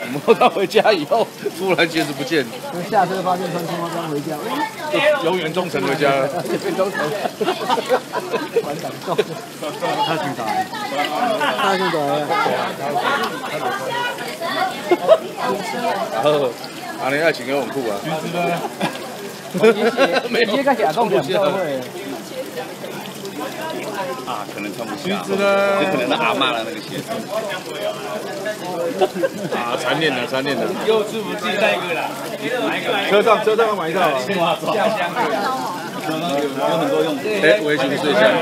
摸到回家以后，突然鞋子不见， 下车发现穿青蛙装回家， 就永远忠诚回家了。 忠诚，蛮感动。他挺大，他挺大然后，阿你爱情游泳裤啊？ 没有，这个假动两社会。 啊，可能穿不下，就可能是阿嬷的那个鞋子。啊，残念了，残念了。又是不自己带一个啦？车上要买一套啊。下乡有很多用。哎，围裙睡下。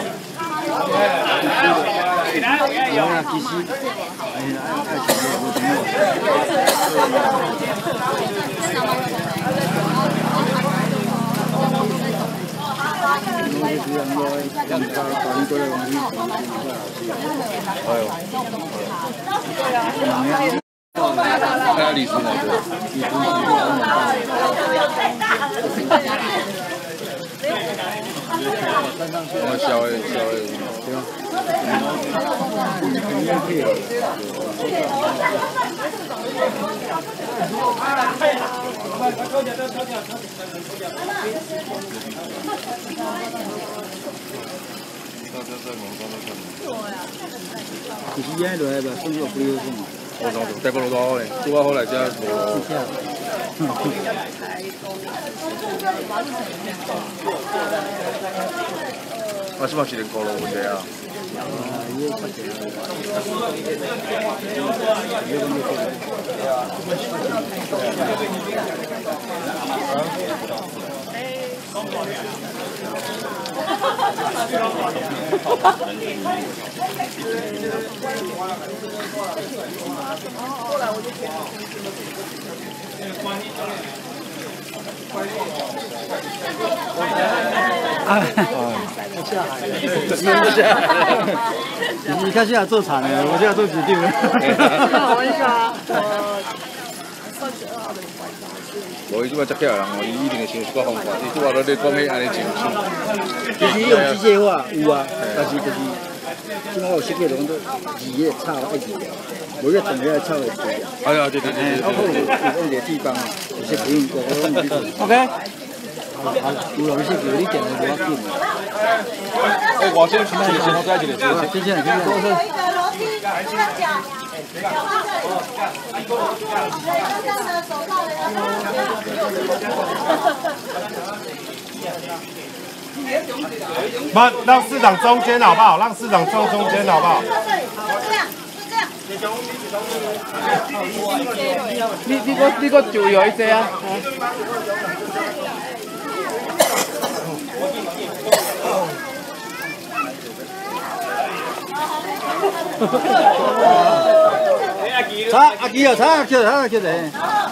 那李叔呢？我小的，对吧？ 就是现在落来吧，生活不优胜嘛。 我操，带不落好嘞，拄好来遮无。啊，是嘛是连高路有者啊？ 你看现在做惨了，我现在做决定了。我一下， 无伊即摆接起来人哦，伊一定会想一个方法。伊拄仔咧你讲迄安尼情绪， 就是用机械化有啊，但是就是即摆有设计拢都字个草爱字了，无个整个草会字了。 哎呀，对。 包括有个地方啊，有些不用过，我用去做。OK。有有些有你点的比较紧。 哎，我先去一个先在一个先。 接下来就是。 慢，让市长中间好不好？让市长中间好不好？ 你个就有一些啊。查阿基哦，查阿基的。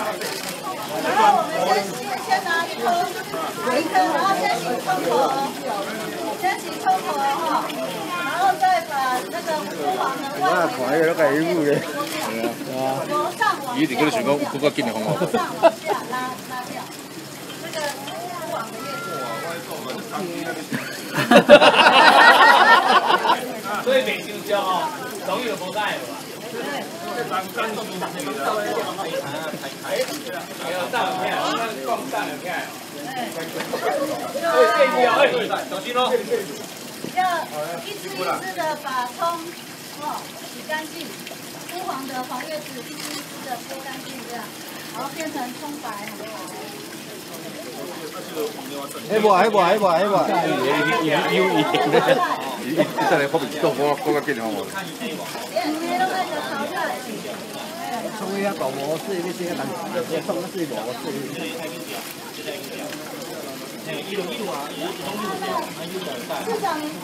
先拿一颗，一颗，然后先洗窗口，先洗窗口哈，然后再把那个厨房的外围。 看那个都介入的。 由上往下。 伊一定跟你想讲有更较紧的方法。 上往下拉掉，那个厨房的叶子。 所以袂伤焦哦，容易就无解了。 要一支一支的把葱洗干净，枯黄的黄叶子一支一支的剥干净，这样，然后变成葱白。 迄无。 伊再来发明更较紧的方法。 葱呀，大模式那些人，葱是模式。 市长，你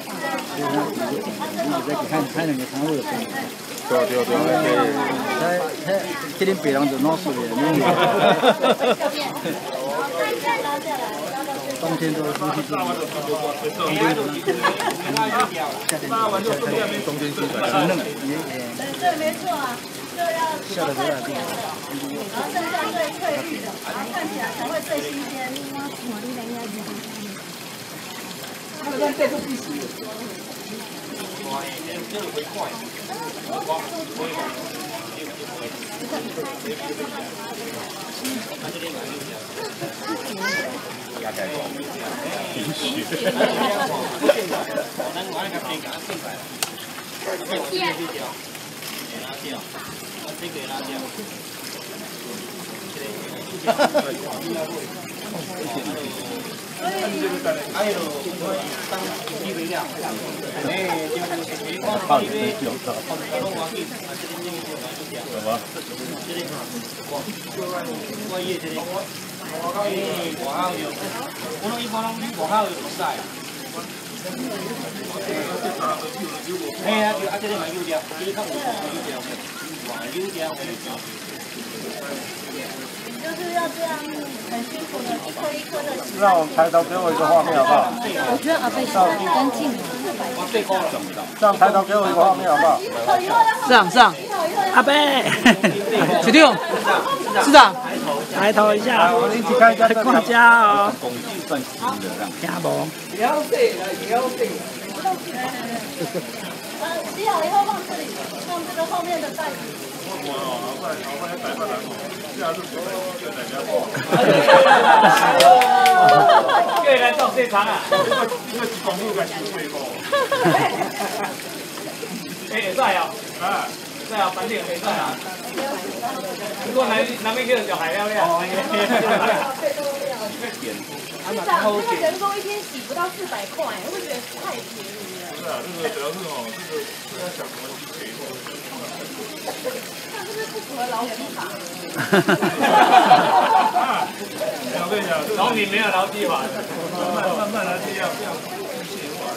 在看两个常务的分。 对。 这恁别人就闹事了，冬天都出去做，冬天都夏天冬天去嫩对，没错啊，就要下的多大地？ 然后剩下最翠绿的，然后看起来才会最新鲜。 这个必须。 就是要这样很辛苦的一颗一颗的洗。 让我们抬头给我一个画面好不好？ 我觉得阿贝洗很干净。 这样抬头给我一个画面好不好？ 上，阿贝，指定，市长，抬头一下， 我们一起看一下这大家哦。 工具算新的这样。 听无？ 洗好以后放这里，放这个后面的袋子。 越来撞最长啊！哎，在啊，在啊，反正可以在啊。如果南边叫小海料料。 市长，这个人工一天洗不到400块，我会觉得太便宜了。 是啊，这个主要是哦，这个要想什么去赔那是不是不符合劳基法？ 我跟你讲， 然后你没有劳基法， 慢慢来这样机械化。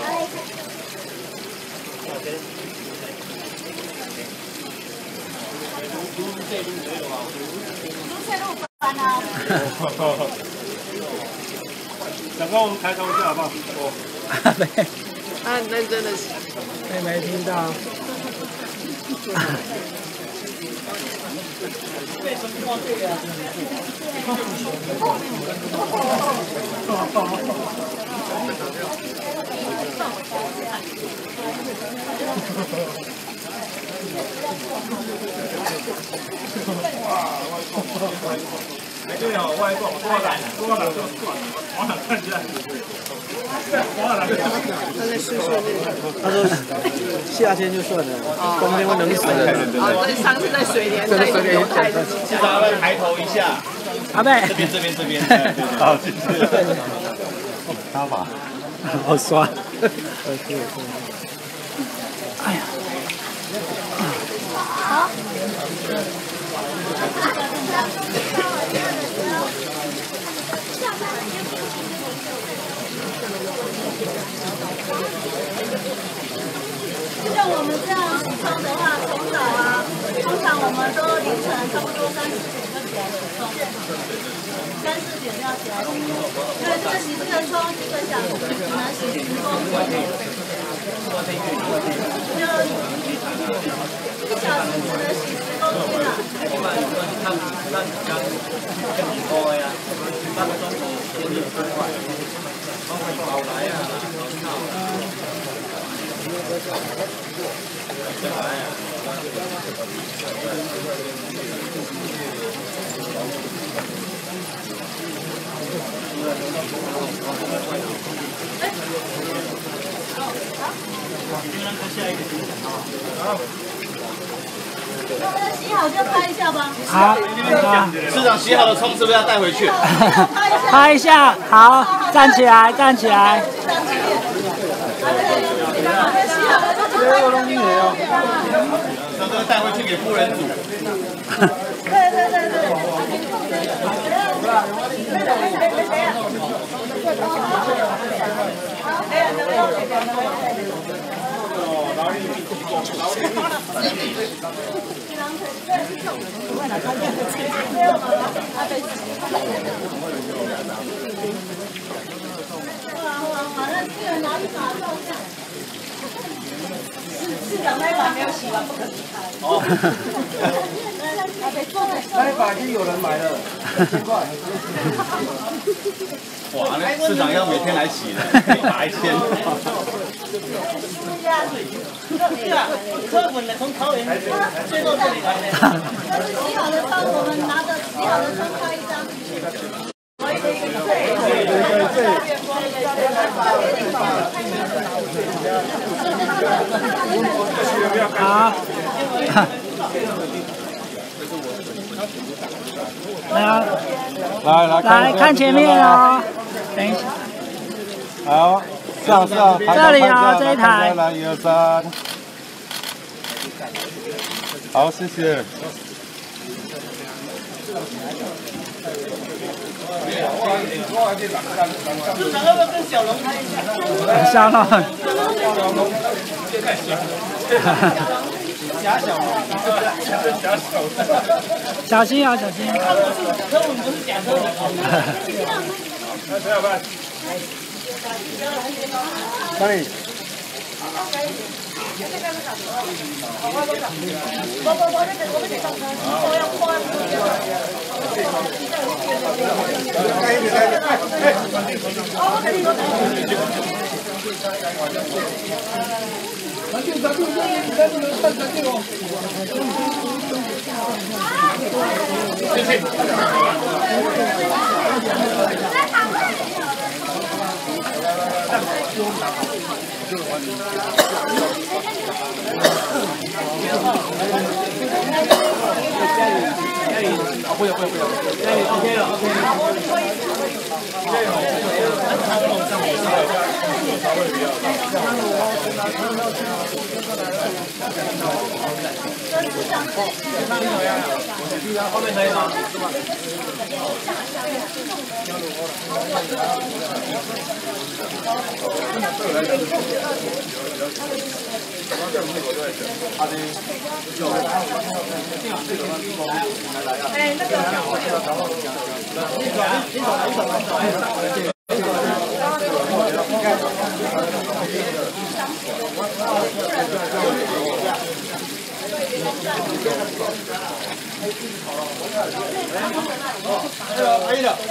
小哥，我们抬头一下好不好？ 他很认真的洗，没听到。 对哦，外挂，多了就算了，往哪看一下？ 他在睡睡那个。 他说夏天就算了，冬天会冷死人。 哦，这上次在水莲在有太的。 市长要抬头一下。 阿贝。 这边。好，谢谢。他吧， 好酸。 哎呀。 好。像我们这样洗冲的话，从早啊，通常我们都凌晨差不多3、4点就起来洗冲，3、4点就要起来洗冲。对，这个洗这个冲1个小时，只能洗10公斤，就1小时只能洗10公斤啊。洗好就拍一下吧。 好， 市长洗好的葱是不是要带回去？ 拍一下，好，站起来。 那这个带回去给夫人煮。 对。哇，那这个哪里打照相？市长那把没有洗完，不可离开。哦。 那把已经有人买了，1000块。 哇，那市长要每天来洗的，打1000。 车本的从桃园最后这里来的。 来看前面哦。等一下。 好，上， 这里哦，这一台。 来，1、2、3。好，谢谢。 市场要不要跟小龙拍一下？ 小龙。 假小龙， 小心啊，小心！ 科文不是假科文。 哪里？ 不要，OK 了。后面可以吗？ 哎，那个。 可以了。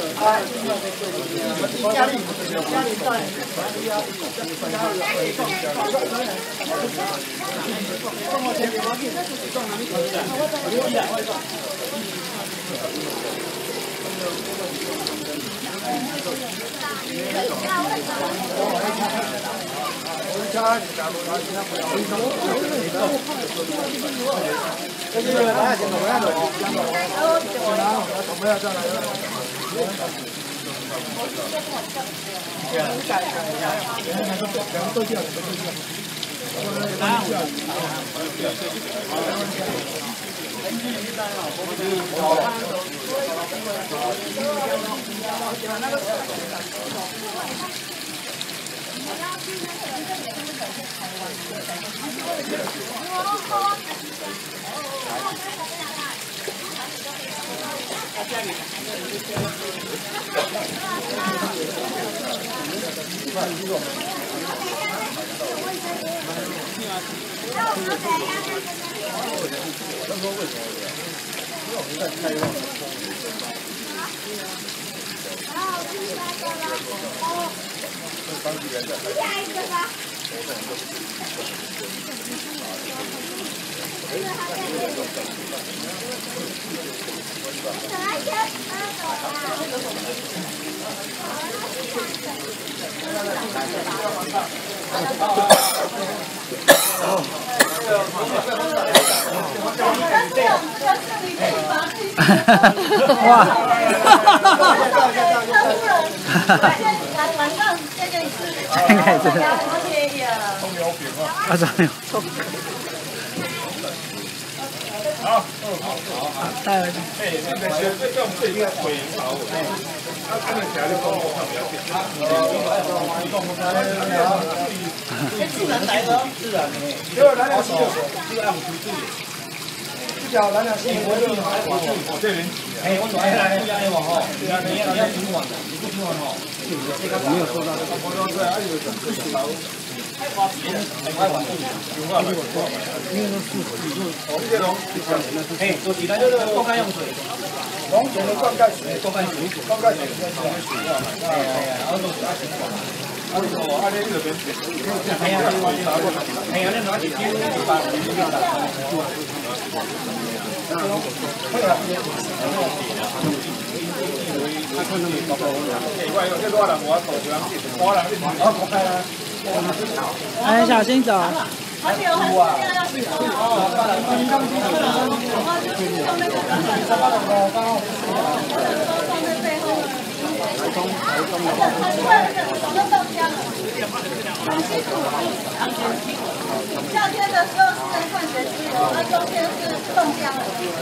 哇！ 晚上这个是， 这个是，啊，怎么有？ 好， 带回去。 哎，现在这我们这一定回潮，他们起来就动作看比较简单。 自然来的，自然的。 就蓝两溪就按出去，这条蓝两溪我就我这边哎，我转来，不要往后，你要平稳的，你不平稳哦。 没有收到。 哎，做其他就是多干用水， 龙泉的灌溉水， 多干水， 灌溉水在装水。 然后都是按情况。哎呀，那拿起天把哎，小心走。 而且我还是这样要洗头哦。然后就是用那个放在背后。很快的，手都冻僵了，很辛苦。夏天的时候是换水自由，那冬天是冻僵了。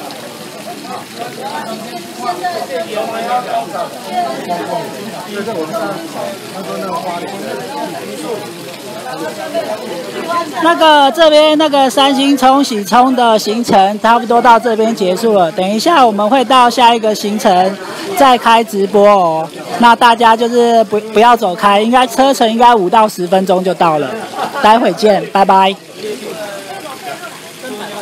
那个这边那个三星冲洗冲的行程差不多到这边结束了，等一下我们会到下一个行程再开直播哦。那大家就是不要走开，应该车程应该5到10分钟就到了，待会见，拜拜。